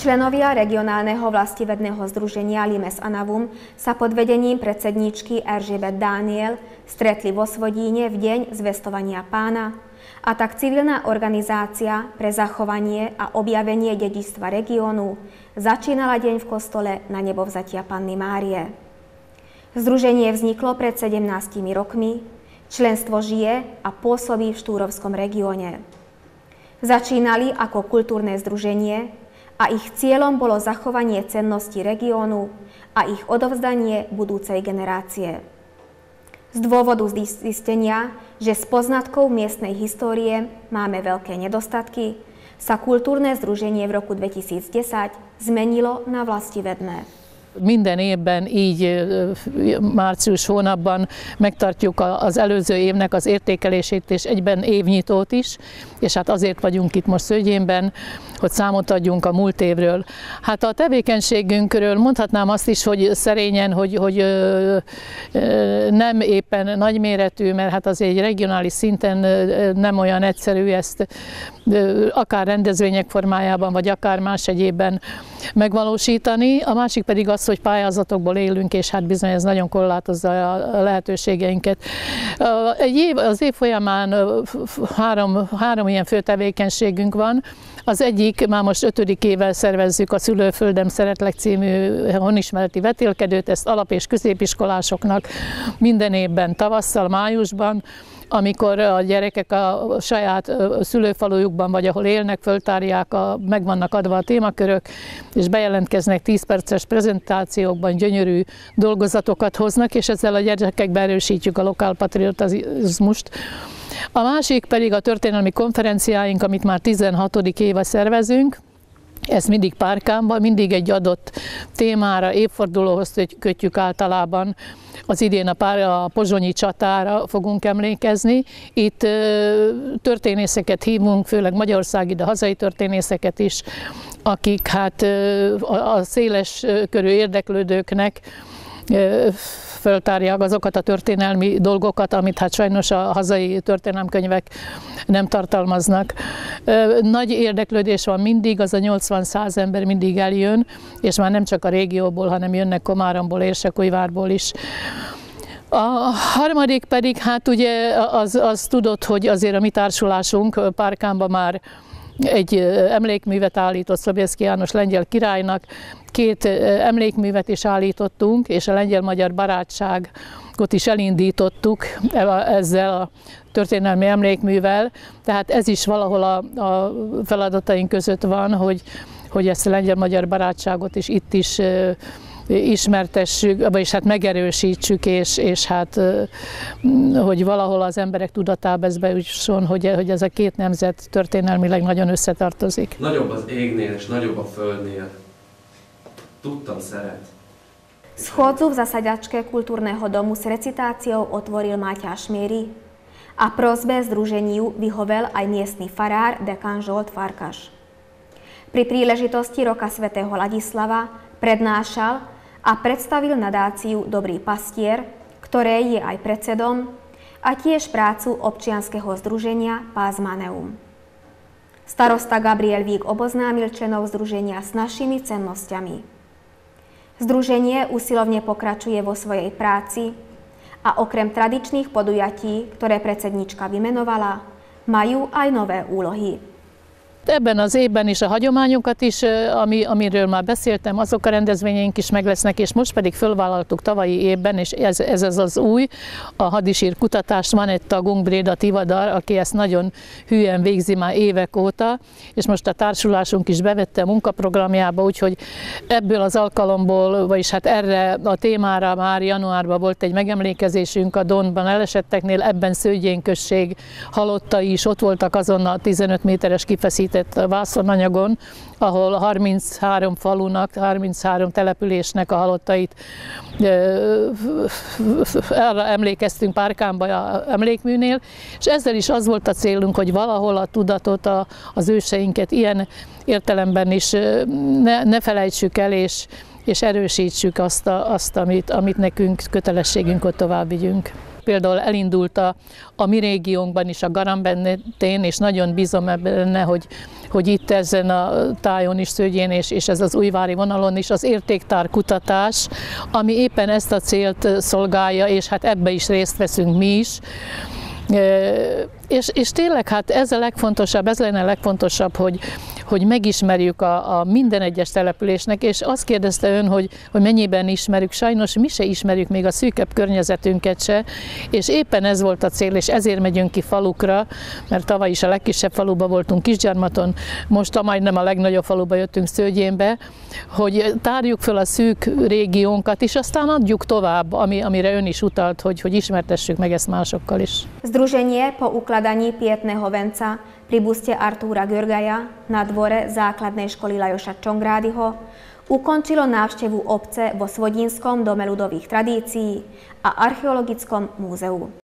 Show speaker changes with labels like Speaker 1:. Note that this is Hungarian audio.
Speaker 1: Členovia regionálneho vlastivedného združenia Limes Anavum sa pod vedením predsedníčky Erzsébet Dániel stretli vo Svodíne v deň zvestovania Pána, a tak civilná organizácia pre zachovanie a objavenie dedičstva regiónu začínala deň v kostole Na nebovzatia Panny Márie. Združenie vzniklo pred 17 rokmi, členstvo žije a pôsobí v Štúrovskom regióne. Začínali ako kultúrne združenie a ich cieľom bolo zachovanie cenností regiónu a ich odovzdanie budúcej generácie. Z dôvodu zistenia, že s poznatkou miestnej histórie máme veľké nedostatky, sa kultúrne združenie v roku 2010 zmenilo na vlastivedné.
Speaker 2: Minden évben így március hónapban megtartjuk az előző évnek az értékelését és egyben évnyitót is, és hát azért vagyunk itt most Szögyénben, hogy számot adjunk a múlt évről. Hát a tevékenységünkről mondhatnám azt is, hogy szerényen, hogy nem éppen nagyméretű, mert hát azért egy regionális szinten nem olyan egyszerű ezt akár rendezvények formájában, vagy akár más egyébben megvalósítani. A másik pedig az, hogy pályázatokból élünk, és hát bizony ez nagyon korlátozza a lehetőségeinket. Az év folyamán három ilyen fő tevékenységünk van. Az egyik, már most 5. éve szervezzük a Szülőföldem Szeretlek című honismereti vetélkedőt, ezt alap- és középiskolásoknak minden évben tavasszal, májusban, amikor a gyerekek a saját szülőfalujukban, vagy ahol élnek, föltárják, meg vannak adva a témakörök, és bejelentkeznek 10 perces prezentációkban, gyönyörű dolgozatokat hoznak, és ezzel a gyerekekbe erősítjük a lokálpatriotizmust. A másik pedig a történelmi konferenciáink, amit már 16. éve szervezünk. Ezt mindig Párkánban, mindig egy adott témára, évfordulóhoz kötjük általában. Az idén a pozsonyi csatára fogunk emlékezni. Itt történészeket hívunk, főleg magyarországi, de hazai történészeket is, akik hát a széles körű érdeklődőknek föltárják azokat a történelmi dolgokat, amit hát sajnos a hazai történelemkönyvek nem tartalmaznak. Nagy érdeklődés van mindig, az a 80-100 ember mindig eljön, és már nem csak a régióból, hanem jönnek Komáromból, Érsekújvárból is. A harmadik pedig, hát ugye az tudod, hogy azért a mi társulásunk Párkánban már egy emlékművet állított Sobieski János lengyel királynak, 2 emlékművet is állítottunk, és a lengyel-magyar barátságot is elindítottuk ezzel a történelmi emlékművel. Tehát ez is valahol a feladataink között van, hogy ezt a lengyel-magyar barátságot is itt is ismertessük, vagyis hát megerősítsük, és hát, hogy valahol az emberek tudatába ez bejusson, hogy ez a 2 nemzet történelmileg nagyon összetartozik.
Speaker 3: Nagyobb az égnél és nagyobb a földnél. Tudtam szeret.
Speaker 1: Schôdzu v zasadačke kultúrneho domu s recitáciou otvoril Máťáš Miery a prosbe združeniu vyhovel aj miestny farár dekan Zsolt Farkas. Pri príležitosti Roka svätého Ladislava prednášal a predstavil nadáciu Dobrý pastier, ktorej je aj predsedom, a tiež prácu občianskeho združenia Pázmaneum. Starosta Gabriel Vík oboznámil členov združenia s našimi cennosťami. Združenie usilovne pokračuje vo svojej práci a okrem tradičných podujatí, ktoré predsednička vymenovala, majú aj nové úlohy.
Speaker 2: Ebben az évben is a hagyományokat is, amiről már beszéltem, azok a rendezvényeink is meg lesznek, és most pedig fölvállaltuk tavalyi évben, és ez az új, a hadisír kutatást. Van egy tagunk, Bréda Tivadar, aki ezt nagyon hülyen végzi már évek óta, és most a társulásunk is bevette a munkaprogramjába, úgyhogy ebből az alkalomból, vagyis hát erre a témára már januárban volt egy megemlékezésünk a Donban elesetteknél, ebben Szőgyén község halottai is ott voltak azon a 15 méteres kifeszített vászonanyagon, ahol 33 falunak, 33 településnek a halottait arra emlékeztünk Párkánban emlékműnél, és ezzel is az volt a célunk, hogy valahol a tudatot, az őseinket ilyen értelemben is ne felejtsük el, és erősítsük azt amit nekünk kötelességünk, hogy tovább vigyünk. például elindult a mi régiónkban is, a Garambentén, és nagyon bízom benne, hogy itt ezen a tájon is, Szőgyén és ez az újvári vonalon is az értéktár kutatás, ami éppen ezt a célt szolgálja, és hát ebbe is részt veszünk mi is. És tényleg hát ez a legfontosabb, ez lenne a legfontosabb, hogy megismerjük a minden egyes településnek, és azt kérdezte ön, hogy mennyiben ismerjük, sajnos mi se ismerjük még a szűkebb környezetünket se, és éppen ez volt a cél, és ezért megyünk ki falukra, mert tavaly is a legkisebb faluba voltunk Kisgyarmaton, most majdnem a legnagyobb faluba jöttünk, Szőgyénbe, hogy tárjuk fel a szűk régiónkat, és aztán adjuk tovább, amire ön is utalt, hogy ismertessük meg ezt másokkal is.
Speaker 1: Združenie po ukladaní pietného venca pri buste Artúra Görgaja na dvore základnej školy Lajoša Čongrádyho ukončilo návštevu obce vo Svodínskom dome ľudových tradícií a archeologickom múzeu.